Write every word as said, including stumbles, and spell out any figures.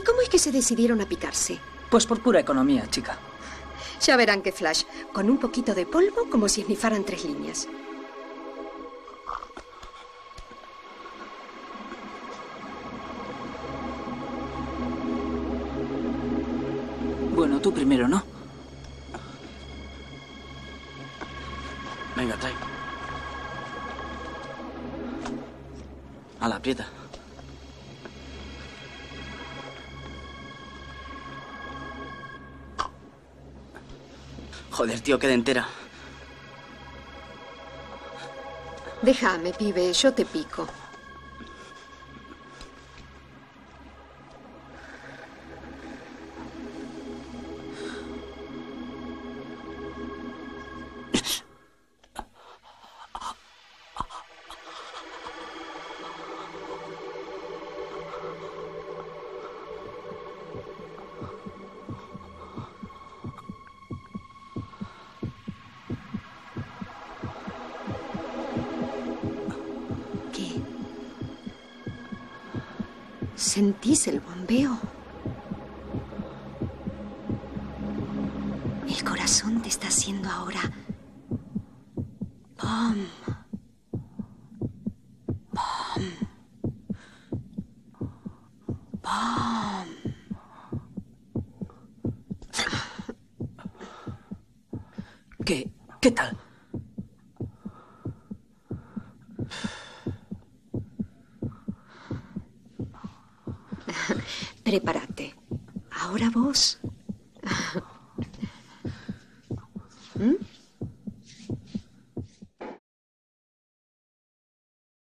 cómo es que se decidieron a picarse? Pues por pura economía, chica. Ya verán que Flash, con un poquito de polvo, como si esnifaran tres líneas. Bueno, tú primero, ¿no? Venga, trae. A la aprieta. Joder, tío, queda entera. Déjame, pibe, yo te pico. ¿Sentís el bombeo? El corazón te está haciendo ahora... ¡Pum! ¡Pum! ¡Pum! ¿Qué? ¿Qué tal? Prepárate. Ahora vos. ¿Mm?